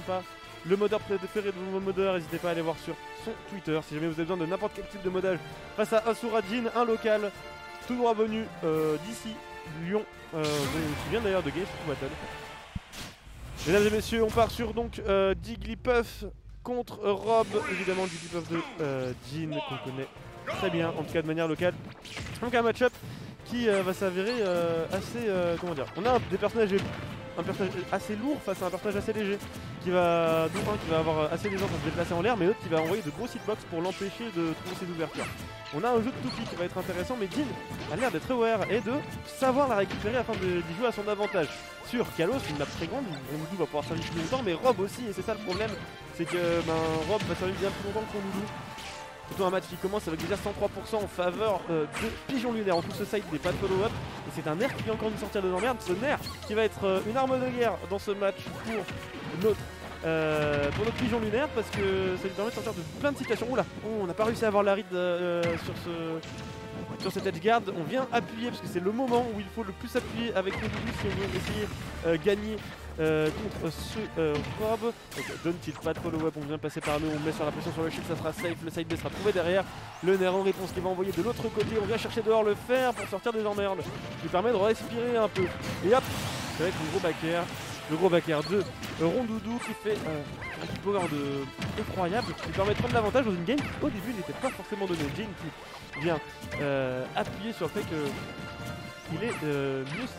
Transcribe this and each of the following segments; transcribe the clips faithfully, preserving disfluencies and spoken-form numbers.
pas le modeur préféré de vos modeurs, n'hésitez pas à aller voir sur son Twitter si jamais vous avez besoin de n'importe quel type de modage face à Asura Jin, un local tout droit venu euh, d'ici, Lyon, euh, qui vient d'ailleurs de Games Battle. Mesdames et messieurs, on part sur donc euh, Jigglypuff contre Rob, évidemment Jigglypuff de euh, Jin qu'on connaît très bien, en tout cas de manière locale. Donc un match-up qui euh, va s'avérer euh, assez, euh, comment dire, on a des personnages, un personnage assez lourd face à un personnage assez léger, qui va, dont un qui va avoir assez d'aisance à se déplacer en l'air, mais l'autre qui va envoyer de gros hitbox pour l'empêcher de trouver ses ouvertures. On a un jeu de toupie qui va être intéressant, mais Jin a l'air d'être aware et de savoir la récupérer afin d'y jouer à son avantage. Sur Kalos, une map très grande, Rondoudou va pouvoir servir plus longtemps, mais Rob aussi, et c'est ça le problème, c'est que ben, Rob va servir bien plus longtemps que Rondoudou. Plutôt un match qui commence avec déjà cent trois pour cent en faveur euh, de Pigeon Lunaire. En tout ce side n'est pas de follow-up. Et c'est un nerf qui vient encore nous sortir de l'emmerde. Ce nerf qui va être euh, une arme de guerre dans ce match pour notre, euh, pour notre Pigeon Lunaire. Parce que ça lui permet de sortir de plein de situations. Oula, oh, on n'a pas réussi à avoir la read euh, sur ce... sur cette edge guard. On vient appuyer parce que c'est le moment où il faut le plus appuyer avec le double si on veut essayer de euh, gagner euh, contre ce euh, Rob. Donc don't tilt, pas de follow-up, on vient passer par le, on met sur la pression sur le shield, ça sera safe, le side B sera trouvé derrière. Le nerf en réponse qui va envoyer de l'autre côté, on vient chercher dehors le fer pour sortir des emmerdes, qui lui permet de respirer un peu. Et hop, avec le gros back air, le gros back air de Rondoudou qui fait euh, un power de incroyable, qui lui permet de prendre l'avantage dans une game qui au début n'était pas forcément donné. Jin qui vient euh, appuyer sur le fait qu'il est euh, mieux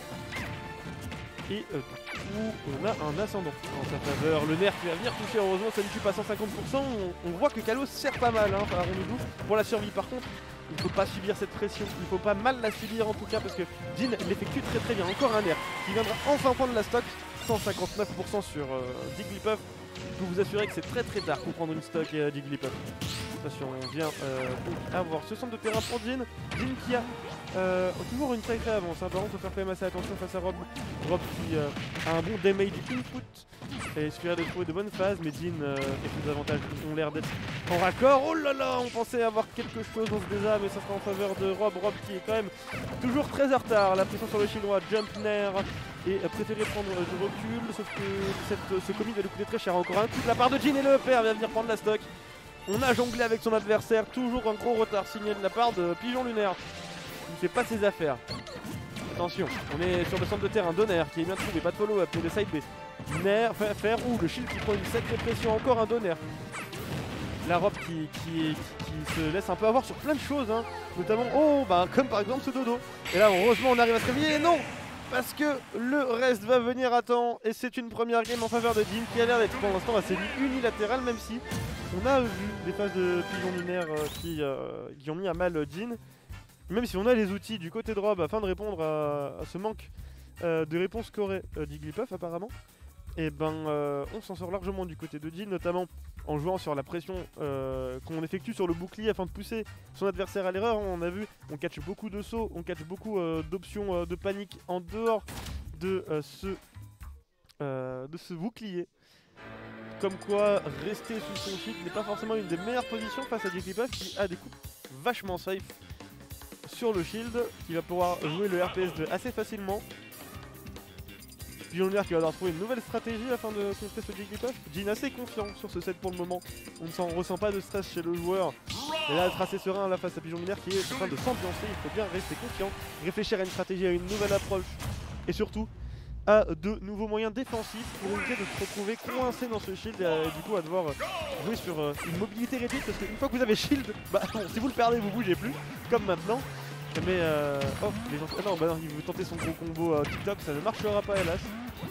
et euh, où on a un ascendant en sa faveur. Le nerf qui va venir toucher, heureusement ça ne tue pas cent cinquante pour cent. On, on voit que Kalos sert pas mal hein, à Rondoudou pour la survie. Par contre, il ne faut pas subir cette pression, il ne faut pas mal la subir en tout cas parce que Jin l'effectue très très bien. Encore un nerf qui viendra enfin prendre la stock, cent cinquante-neuf pour cent sur euh, Jigglypuff. Je peux vous assurer que c'est très très tard pour prendre une stock euh, Jigglypuff. Attention, on vient euh, donc avoir ce centre de terrain pour Jin. Jin qui a euh, toujours une sacrée avance. Hein. Par contre, il faut faire quand même assez attention face à Rob. Rob qui euh, a un bon damage input. Et il suffirait de trouver de bonnes phases, mais Jin euh, et ses avantages ont l'air d'être en raccord. Oh là là, on pensait avoir quelque chose dans ce désastre, mais ça sera en faveur de Rob. Rob qui est quand même toujours très en retard. La pression sur le shield droit, jump nair. Et euh, préférer prendre euh, du recul, sauf que cette, euh, ce commit va lui coûter très cher. Encore un coup de la part de Jin et le père vient venir prendre la stock. On a jonglé avec son adversaire, toujours un gros retard signé de la part de Pigeon Lunaire. Il ne fait pas ses affaires. Attention, on est sur le centre de terrain, Donner qui est bien trouvé, pas de follow-up, et le side B. Nair, faire ou le shield qui prend une sacrée pression, encore un Donner. La robe qui, qui, qui se laisse un peu avoir sur plein de choses, hein. Notamment, oh, bah, comme par exemple ce dodo. Et là, heureusement, on arrive à se réveiller, et non, parce que le reste va venir à temps, et c'est une première game en faveur de Jin qui a l'air d'être pour l'instant assez unilatérale, même si on a vu des phases de Pigeon Lunaire euh, qui, euh, qui ont mis à mal Jin. Même si on a les outils du côté de Rob afin de répondre à, à ce manque euh, de réponse qu'aurait euh, Jigglypuff apparemment, et ben euh, on s'en sort largement du côté de Jin, notamment en jouant sur la pression euh, qu'on effectue sur le bouclier afin de pousser son adversaire à l'erreur. On a vu, on catch beaucoup de sauts, on catch beaucoup euh, d'options euh, de panique en dehors de, euh, ce, euh, de ce bouclier. Comme quoi, rester sous son shield n'est pas forcément une des meilleures positions face à Jigglypuff qui a des coups vachement safe sur le shield, qui va pouvoir jouer le R P S de assez facilement. Pigeon Lunaire qui va devoir trouver une nouvelle stratégie afin de contrer ce Jigglypuff. Jin assez confiant sur ce set pour le moment. On ne s'en ressent pas de stress chez le joueur. Et là, tracé serein là face à Pigeon Lunaire qui est en train de s'ambiancer. Il faut bien rester confiant, réfléchir à une stratégie, à une nouvelle approche. Et surtout, à de nouveaux moyens défensifs pour éviter de se retrouver coincé dans ce shield et euh, du coup à devoir euh, jouer sur euh, une mobilité réduite parce qu'une fois que vous avez shield, bah bon, si vous le perdez vous bougez plus, comme maintenant. Mais euh... oh, les gens... ah non, bah non, il veut tenter son gros combo euh, TikTok, ça ne marchera pas hélas.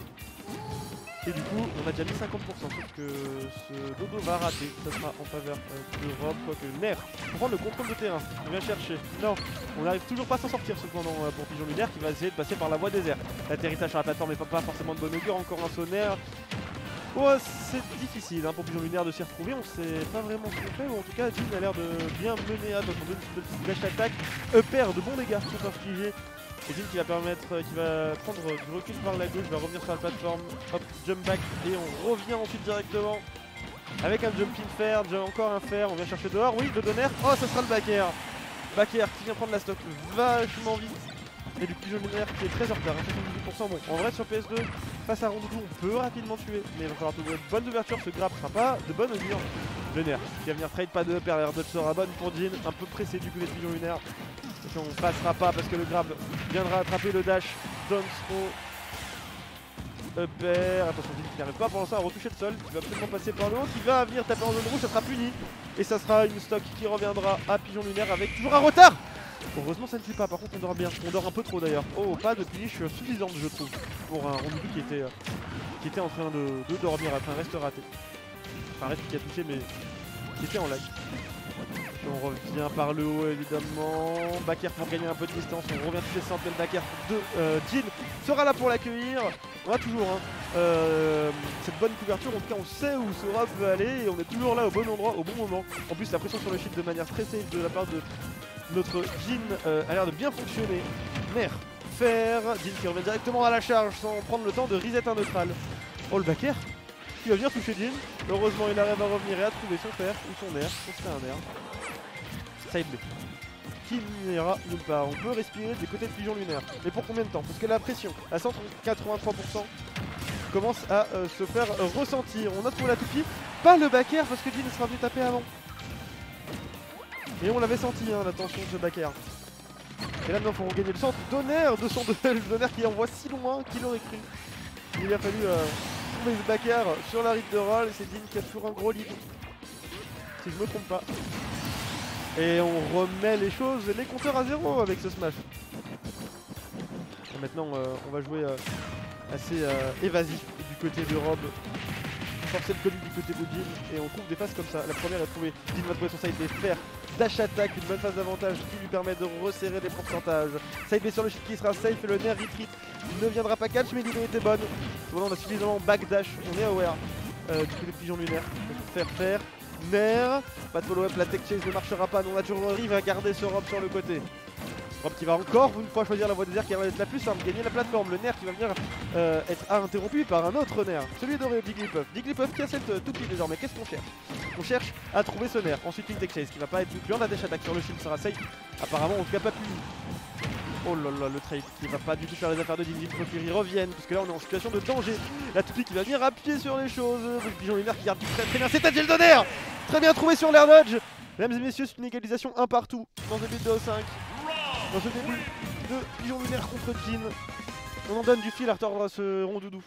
Et du coup, on a déjà mis cinquante pour cent, sauf que ce dodo va rater. Ça sera en faveur euh, de Rob, quoique Nair pour prendre le contrôle de terrain. On vient chercher. Non, on n'arrive toujours pas à s'en sortir cependant euh, pour Pigeon Lunaire qui va essayer de passer par la voie désert. L'atterrissage sur la plateforme n'est pas, pas forcément de bon augure, encore un sonnaire. Oh, c'est difficile hein, pour Pigeon Lunaire de s'y retrouver, on sait pas vraiment ce qu'on fait, ou en tout cas Jin a l'air de bien mener à notre petite dash attaque. Upper de bons dégâts sont infligés. Et Jin qui va permettre, qui va prendre du recul par la gauche, va revenir sur la plateforme, hop, jump back et on revient ensuite directement avec un jumping fair, déjà encore un fair, on vient chercher dehors, oui, le donner, oh ça sera le back air. Back air qui vient prendre la stock vachement vite. Et du Pigeon Lunaire qui est très en retard, hein, soixante-dix pour cent. Bon, en vrai sur P S deux, face à Rondoudou, on peut rapidement tuer, mais il va falloir trouver de bonnes ouvertures. Ce grab sera pas de bonne augure. Le nerf qui va venir trade pas de paire, l'air de sera bonne pour Jin, un peu pressé du côté de Pigeon Lunaire. Attention, on passera pas parce que le grab viendra attraper le dash. Down throw. Upper, attention, Jin qui n'arrive pas pour l'instant à retoucher le sol, qui va absolument passer par le haut, qui va venir taper en zone rouge, ça sera puni. Et ça sera une stock qui reviendra à Pigeon Lunaire avec toujours un retard. Heureusement ça ne tue pas, par contre on dort bien, on dort un peu trop d'ailleurs. Oh, pas de punish suffisante je trouve pour un Rondoudou qui était, euh, qui était en train de, de dormir après un reste raté. Enfin reste qui a touché mais qui était en lag. On revient par le haut évidemment, Baker pour gagner un peu de distance, on revient toucher centre, le Baker de euh, Jin sera là pour l'accueillir. On a toujours hein, euh, cette bonne couverture, en tout cas on sait où ce Rob veut aller et on est toujours là au bon endroit, au bon moment. En plus la pression sur le shield de manière très safe de la part de notre Jin euh, a l'air de bien fonctionner. Nerf, fer, Jin qui revient directement à la charge sans prendre le temps de reset un neutral. Oh le Baker qui va venir toucher Jin, heureusement il arrive à revenir et à trouver son fer ou son nerf, ce serait un nerf. Side B qui n'ira nulle part. On peut respirer du côté de Pigeon Lunaire. Mais pour combien de temps? Parce que la pression à cent quatre-vingt-trois pour cent commence à euh, se faire euh, ressentir. On a trouvé la toupie, pas le backer parce que Jin sera venu taper avant. Et on l'avait senti hein, la tension de ce backer. Et là maintenant il faut regagner le centre. Donner de son duel, Donner qui envoie si loin qu'il aurait cru. Il a fallu euh, trouver ce backer sur la rite de roll. C'est Jin qui a toujours un gros lead. Si je me trompe pas. Et on remet les choses, les compteurs à zéro avec ce smash. Et maintenant euh, on va jouer euh, assez euh, évasif du côté de Rob. Forcer le colis du côté de Jin et on trouve des phases comme ça. La première est trouvée, Jin va trouver son side B, faire dash attack, une bonne phase d'avantage qui lui permet de resserrer les pourcentages. Side B sur le shield qui sera safe et le nerf retreat ne viendra pas catch mais l'idée était bonne. Cependant on a suffisamment backdash, on est aware euh, du côté de Pigeon Lunaire. Faire faire. Nerf, pas de follow-up, la tech chase ne marchera pas, non Natural va garder ce Rob sur le côté. Rob qui va encore une fois choisir la voie désert qui va être la plus simple, gagner la plateforme, le nerf qui va venir euh, être interrompu par un autre nerf, celui de Jigglypuff. Jigglypuff qui a cette euh, toupie désormais, qu'est-ce qu'on cherche? On cherche à trouver ce nerf, ensuite une tech chase qui va pas être concluant, la dash attack sur le shield sera safe, apparemment en tout cas pas puni. Oh là là, le trade qui va pas du tout faire les affaires de Jin Jin, faut qu'ils reviennent, puisque là on est en situation de danger. La toupie qui va venir appuyer sur les choses, le Pigeon Lunaire qui garde très très bien, c'est Tadjel Donner. Très bien trouvé sur l'air dodge. Mesdames et messieurs, c'est une égalisation un partout dans ce début de cinq. Dans ce début de Pigeon Lunaire contre Jin. On en donne du fil à retordre à ce Rondoudou.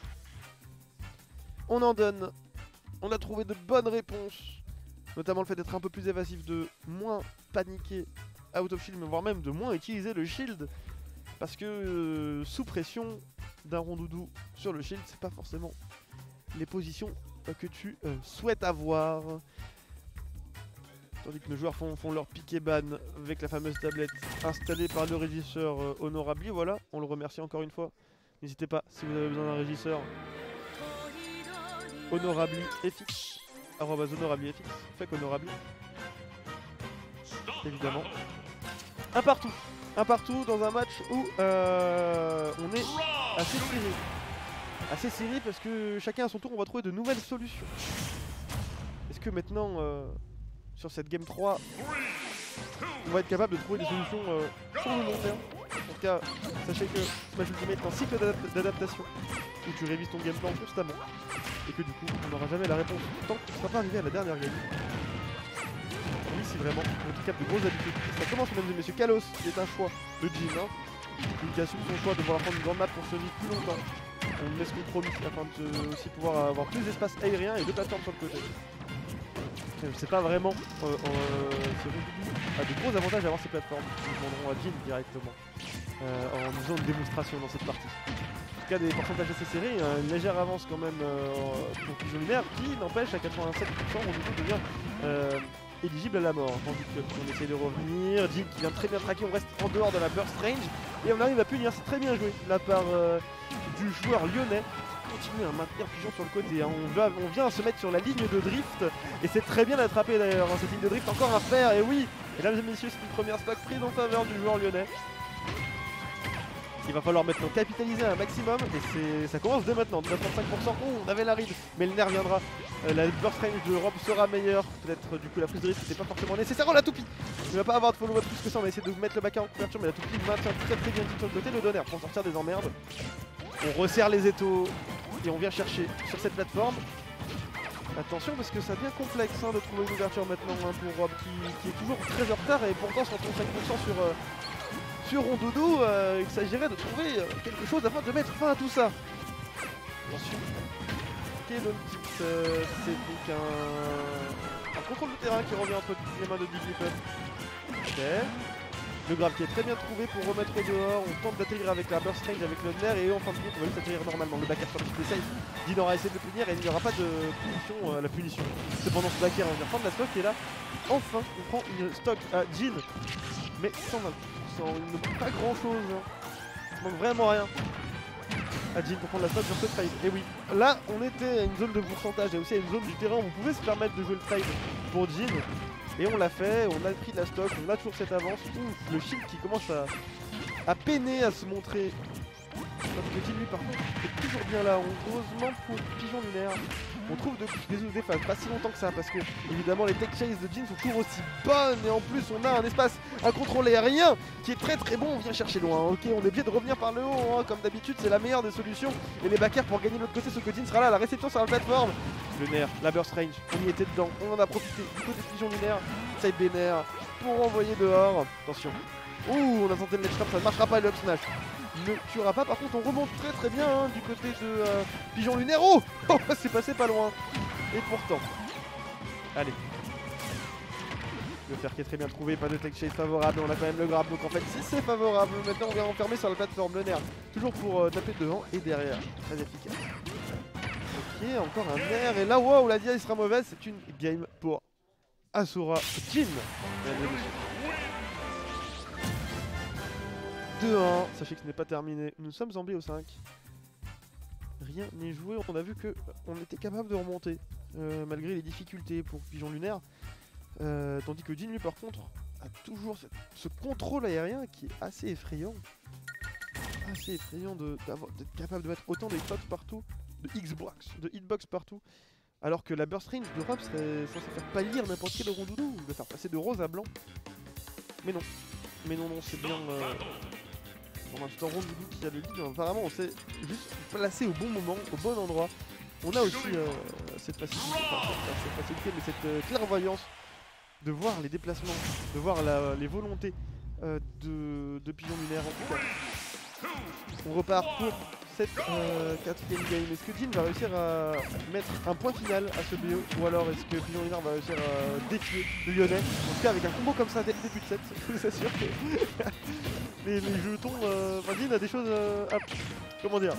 On en donne. On a trouvé de bonnes réponses. Notamment le fait d'être un peu plus évasif, de moins paniquer out of shield, voire même de moins utiliser le shield. Parce que euh, sous pression d'un Rondoudou sur le shield, c'est pas forcément les positions euh, que tu euh, souhaites avoir. Tandis que nos joueurs font, font leur pick et ban avec la fameuse tablette installée par le régisseur euh, Honorably. Voilà, on le remercie encore une fois. N'hésitez pas, si vous avez besoin d'un régisseur, Honorably F X, arrobas Honorably F X, fait qu'Honorably, évidemment. Un partout, un partout dans un match où euh, on est assez serré. Assez serré parce que chacun à son tour, on va trouver de nouvelles solutions. Est-ce que maintenant... Euh, sur cette game trois, on va être capable de trouver des solutions euh, sur le long terme. En tout cas, sachez que Smash Ultimate est un cycle d'adaptation où tu révises ton game plan constamment et que du coup, on n'aura jamais la réponse tant qu'on ne sera pas arrivé à la dernière game. Oui, si vraiment, on te capte de grosses habitudes. Ça commence, mesdames et messieurs, Kalos, qui est un choix de Jin, hein, qui assume son choix de vouloir prendre une grande map pour survivre plus longtemps. On laisse compromis afin de aussi pouvoir avoir plus d'espace aérien et de plateformes sur le côté. C'est pas vraiment euh, euh, ce Rondoudou a de gros avantages à avoir ces plateformes. Nous demanderons à Jin directement euh, en faisant une démonstration dans cette partie. En tout cas des pourcentages assez serrés, une légère avance quand même euh, pour Pigeon Lunaire qui n'empêche à quatre-vingt-sept pour cent Rondoudou devient euh, éligible à la mort. Tandis qu'on essaie de revenir, Jin qui vient très bien traquer, on reste en dehors de la burst range et on arrive à punir, c'est très bien joué de la part euh, du joueur lyonnais. Continuer à maintenir Pigeon sur le côté, hein. on, va, on vient se mettre sur la ligne de drift et c'est très bien d'attraper d'ailleurs hein, cette ligne de drift, encore un fer et oui, mesdames et messieurs, c'est une première stock prise en faveur du joueur lyonnais. Il va falloir maintenant capitaliser un maximum et ça commence dès maintenant, neuf-vingt-cinq pour cent, oh, on avait la ride mais le nerf viendra, euh, la burst range de Rob sera meilleure, peut-être du coup la prise de drift c'était pas forcément nécessaire, oh la toupie. Il va pas avoir de follow-up plus que ça, on va essayer de mettre le backer en couverture mais la toupie maintient très très bien sur le côté, le donner pour sortir des emmerdes. On resserre les étaux. Et on vient chercher sur cette plateforme. Attention parce que ça devient complexe hein, de trouver une ouverture maintenant hein, pour Rob qui, qui est toujours très en retard et pourtant sur trente-cinq pour cent sur, euh, sur Rondoudou, euh, il s'agirait de trouver euh, quelque chose afin de mettre fin à tout ça. Attention. Kelontix, euh, c'est donc un, un contrôle de terrain qui revient entre les mains de Diglipet. Ok. Le grab qui est très bien trouvé pour remettre au dehors. On tente d'atterrir avec la burst range avec le nerf et eux en fin de compte on va juste atterrir normalement. Le backer sur le petit safe. Dean aura essayé de le punir et il n'y aura pas de punition à euh, la punition. Cependant ce backer on vient prendre la stock et là enfin on prend une stock à Jin. Mais cent vingt pour cent, il ne manque pas grand chose. Hein. Il ne manque vraiment rien à Jin pour prendre la stock sur ce trade. Et oui, là on était à une zone de pourcentage et aussi à une zone du terrain où vous pouvez se permettre de jouer le trade pour Jin. Et on l'a fait, on a pris de la stock, on a toujours cette avance. Ouf, le shield qui commence à, à peiner à se montrer. Parce que Jin lui par contre est toujours bien là. On, heureusement pour Pigeon Lunaire, on trouve de, des des phases pas si longtemps que ça parce que évidemment les tech chases de Jin sont toujours aussi bonnes et en plus on a un espace, un contrôle aérien qui est très très bon. On vient chercher loin, ok, on est obligé de revenir par le haut hein, comme d'habitude, c'est la meilleure des solutions. Et les backers pour gagner de l'autre côté, ce que Jin sera là, la réception sur la plateforme. Le nerf, la burst range, on y était dedans, on en a profité du côté de Pigeon Lunaire, side bénère pour envoyer dehors. Attention, ouh, on a tenté le ledge trap, ça ne marchera pas, le up smash ne tuera pas. Par contre on remonte très très bien hein, du côté de euh, Pigeon Lunaire. Oh, oh c'est passé pas loin. Et pourtant, allez, le fer qui est très bien trouvé, pas de tech chase favorable, on a quand même le grab, donc en fait si c'est favorable, maintenant on vient enfermer sur la plateforme le nerf, toujours pour euh, taper devant et derrière, très efficace. Ok, encore un nerf, et là wow, la dia il sera mauvaise, c'est une game pour Asura Jin. deux un, sachez que ce n'est pas terminé, nous sommes en B O cinq. Rien n'est joué, on a vu que on était capable de remonter, euh, malgré les difficultés pour Pigeon Lunaire. Euh, tandis que Jin lui par contre a toujours cette, ce contrôle aérien qui est assez effrayant. Assez effrayant d'être capable de mettre autant de hitbox partout, de Xbox, de hitbox partout. Alors que la burst range de Rob serait censée faire pâlir n'importe quel Rondoudou, de faire passer de rose à blanc. Mais non, mais non, non, c'est bien euh, pour l'instant Rondoudou qui a le lead. Apparemment, on s'est juste placé au bon moment, au bon endroit. On a aussi euh, cette facilité, enfin, cette facilité, mais cette euh, clairvoyance de voir les déplacements, de voir la, les volontés euh, de, de Pigeon Lunaire en tout cas. On repart pour cette euh, quatrième game. Est-ce que Jin va réussir à mettre un point final à ce B O ou alors est-ce que Pigeon Lunaire va réussir à défier le Lyonnais? En tout cas avec un combo comme ça dès le début de set, je vous assure que les, les jetons, euh, enfin Jin a des choses euh, à... comment dire,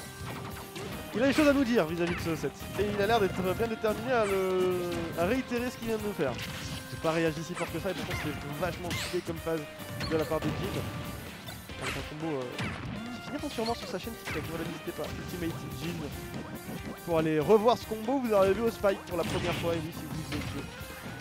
il a des choses à nous dire vis-à-vis -vis de ce set. Et il a l'air d'être bien déterminé à, le... à réitérer ce qu'il vient de nous faire. J'ai pas réagi si fort que ça et pourtant c'était vachement stylé comme phase de la part de Jin. Avec un combo euh, qui finira sûrement sur sa chaîne TikTok, voilà, n'hésitez pas, Ultimate Jin. Pour aller revoir ce combo, vous aurez vu au Spike pour la première fois, et oui, si vous êtes joué.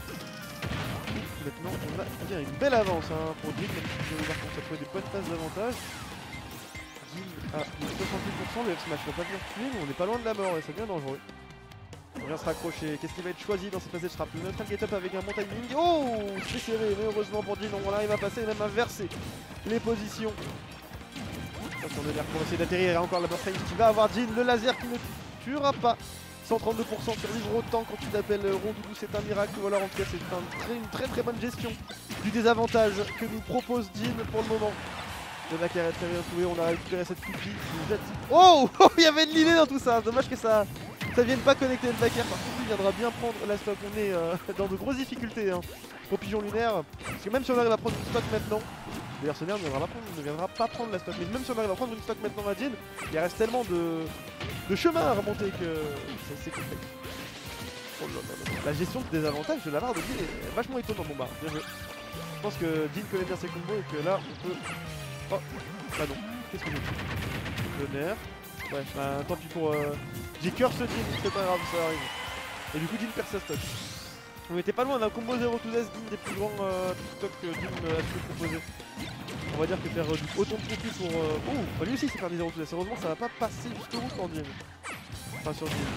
Maintenant, on a bien une belle avance hein, pour Jin, même si vous par contre, ça peut des bonnes phases d'avantage. Jin a soixante-huit pour cent, le F-Smash ne va pas venir tuer, mais on n'est pas loin de la mort et ça devient dangereux. On vient se raccrocher. Qu'est-ce qui va être choisi dans cette phase de trap? Le neutral get up avec un bon timing. Oh, c'est serré, mais heureusement pour Jin, on arrive à passer et même à verser les positions. Attention de l'air pour essayer d'atterrir. Et encore la burst range qui va avoir Jin. Le laser qui ne tuera pas. cent trente-deux pour cent survivre autant quand tu t'appelles Rondoudou, c'est un miracle. Ou alors en tout cas, c'est un très, une très très bonne gestion du désavantage que nous propose Jin pour le moment. Le backer est très bien trouvé. On a récupéré cette pupille. Oh, il y avait de l'idée dans tout ça. Dommage que ça. Ça vienne pas connecter le backer, par contre il viendra bien prendre la stock. On est euh, dans de grosses difficultés hein, pour Pigeon Lunaire. Parce que même si on arrive à prendre une stock maintenant, d'ailleurs ce nerf ne viendra, pas prendre, ne viendra pas prendre la stock, mais même si on arrive à prendre une stock maintenant à Jin, il reste tellement de, de chemin à remonter que c'est complexe. Oh là là là. La gestion de désavantage de la part de Jin est vachement étonnante. Bon bah, bien joué. Je pense que Jin connaît bien ses combos et que là on peut... Oh, bah non, qu'est-ce que j'ai fait? Le nerf. Ouais, bah tant pis pour... Euh... J'ai curse Jin, c'est pas grave, ça arrive. Et du coup Jin perd sa stock. On était pas loin d'un combo zéro deux S, Jin des plus grands euh, stocks que Jin euh, a pu proposer. On va dire que faire euh, autant de profit pour... Euh... Oh, bah lui aussi c'est faire des zéro deux S, heureusement ça va pas passer jusqu'au bout pour Jin. Enfin sur Jin.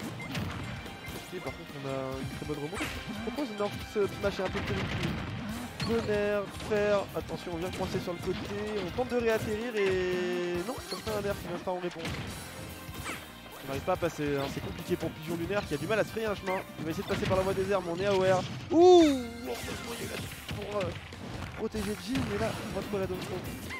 Ok, par contre on a une très bonne remontée. Je propose non, ce smash est un peu terrible. Bonheur, fer, attention on vient coincer sur le côté, on tente de réatterrir et... Non, comme ça un nerf qui vient pas en réponse. On n'arrive pas à passer, hein. C'est compliqué pour Pigeon Lunaire qui a du mal à se frayer un chemin. Il va essayer de passer par la voie des airs, mais on est A O R. Ouh, heureusement il est là pour euh, protéger Jin, mais là on va trouver la Domstone.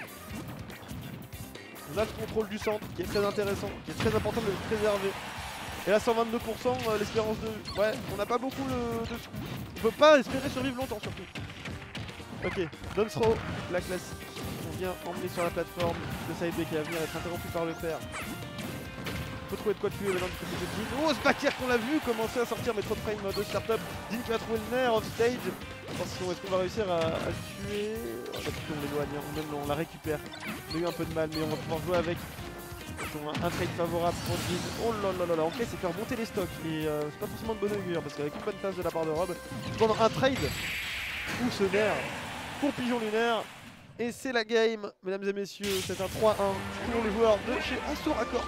On a le contrôle du centre qui est très intéressant, qui est très important de le préserver. Et là cent vingt-deux pour cent euh, l'espérance de... Ouais, on n'a pas beaucoup le... de... On peut pas espérer survivre longtemps surtout. Ok, Domstro, la classique. On vient emmener sur la plateforme. Le side B qui va venir être interrompu par le fer. Faut trouver de quoi tuer maintenant du côté de Jin. Oh, ce backer qu'on l'a vu commencer à sortir, mais trop de frame de startup. Jin qui va trouver le nerf off stage. Attention, est-ce qu'on va réussir à, à le tuer? Oh, bah, on l'éloigne, hein. Même on la récupère. On a eu un peu de mal, mais on va pouvoir jouer avec. Un, un trade favorable pour Jin. Oh là là là là, ok, c'est faire monter les stocks. Et euh, c'est pas forcément de bonne augure parce qu'avec une bonne passe de la part de Rob, prendre un trade ou ce nerf pour Pigeon Lunaire. Et c'est la game, mesdames et messieurs. C'est un trois un pour les joueurs de chez Astor Accord.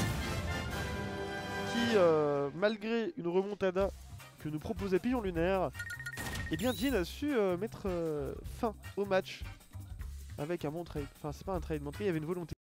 Qui, euh, malgré une remontada que nous proposait Pigeon Lunaire, et eh bien Jin a su euh, mettre euh, fin au match avec un bon trade. Enfin, c'est pas un trade, mais en tout cas, il y avait une volonté.